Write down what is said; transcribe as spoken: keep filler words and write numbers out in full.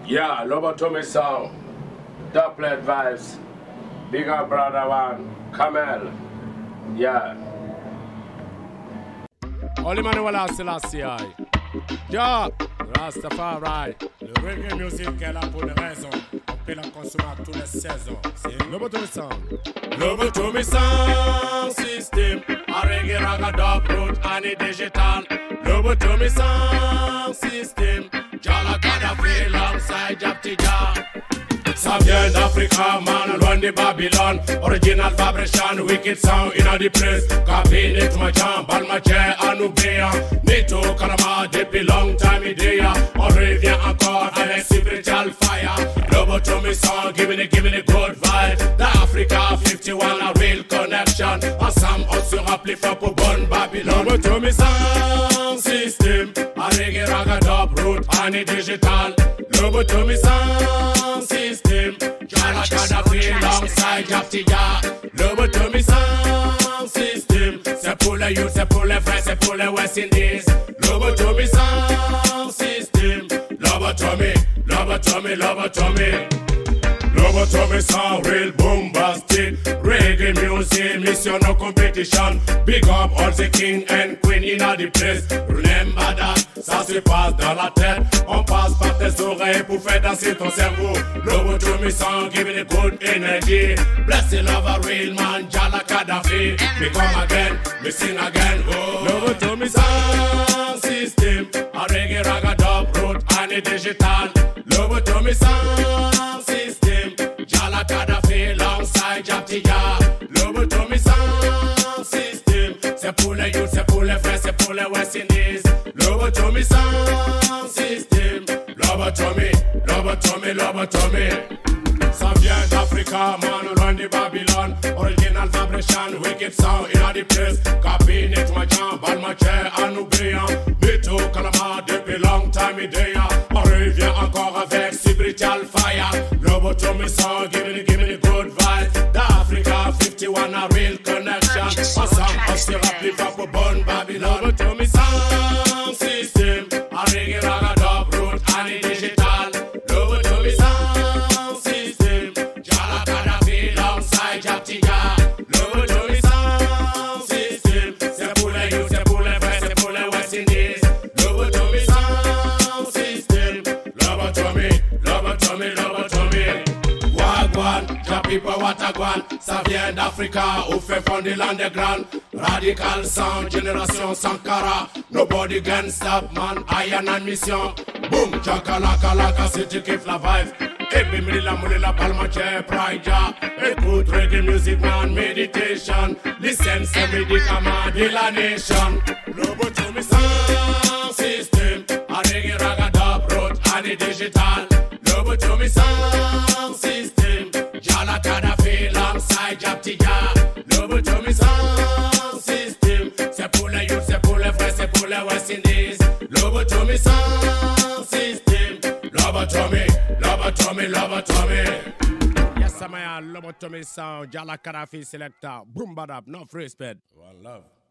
Yeah, Lobotomy Sound, Doublet Vibes, Big Up Brother One, Kamel, yeah. Holy Manuel Selassie, yeah, Rastafari. Le reggae music est là pour des raisons. On peut la consommer à toutes les saisons. C'est Lobotomy Sound. Lobotomy Sound System, a reggae, raga, dub, root, and digital. Lobotomy Sound System, Jala Gaddafi, alongside Japtija. Ça vient d'Africa, man, loin de Babylone. Original vibration, wicked sound in the place. Cabinet, my jam, bal my chair, Anubria. Nito, Kalama, depuis long time idea. On revient encore avec spiritual fire. Lobotomy Sound, giving it, giving it good vibe. The Africa fifty-one, a real connection. Ensemble, on se rappelle fort pour bonne Babylone. Lobotomy Sound System, a reggae, raga, dub, root, and digital. Lobotomy Sound System, Jala Gaddafi alongside Japtija. Lobotomy Sound System, c'est pour les youth, c'est pour les vrais, c'est pour les West Indies. Lobotomy Sound System, Lobotomy, Lobotomy, Lobotomy. Lobotomy Sound, real bombastic. Reggae music, mission no competition. Big up all the king and queen in the place. Remember that, ça se passe dans la tête. On passe par tes oreilles pour faire danser ton cerveau. Lobotomy Sound, giving it good energy. Bless the love a real man, Jala Gaddafi. We come again, we sing again. Oh, Lobotomy Sound System, a reggae, raga, dub, root, and digital. Lobotomy Sound System, Jala Gaddafi alongside Japtija. Lobotomy Sound System, c'est pour les youth, c'est pour les frères, c'est pour les West Indies. Lobotomy Sound System, Lobotomy, Lobotomy, Lobotomy. Ça vient d'Africa, man, loin de Babylone. Original vibration, wicked sound in the place. Cabinet, my jam, bal my chair, Anubria. Bito, Kalama, depuis long time idea. On revient encore avec spiritual fire. Lobotomy Sound, giving it, giving it good vibes. The Africa fifty-one, a real connection. Ensemble, on se rappelle pas pour bonne Babylone. Lobotomy Sound System, a reggae, raga, dub, root, and digital. Lobotomy Sound System, Jala Gaddafi alongside Japtija. Lobotomy Sound System, c'est pour les youth, c'est pour les vrais, c'est pour les West Indies. Lobotomy Sound System, Lobotomy, Lobotomy, Lobotomy. Wagwan, ja people what a gwan. Ça vient d'Africa, au fait fond de l'underground. Radical sound, génération Sankara. Nobody can stop man, iron and mission. Boom, chakalaka laka, si tu kiffes la vibe. Et bimri la moule la palma che pride ja. Écoute reggae music man, meditation. Listen, c'est médicament de la nation. Lobotomy Sound System, a reggae, raga, dub, root, and digital. Lobotomy Sound System, Jala Gaddafi alongside Japtija. Lobotomy Sound System, c'est pour les youth, c'est pour les vrais, c'est pour les West Indies. Lobotomy Sound System, Lobotomy, Lobotomy, Lobotomy. Yes, I'm a Lobotomy Sound, Jala Gaddafi selector. Boom, badab, no free sped. One love.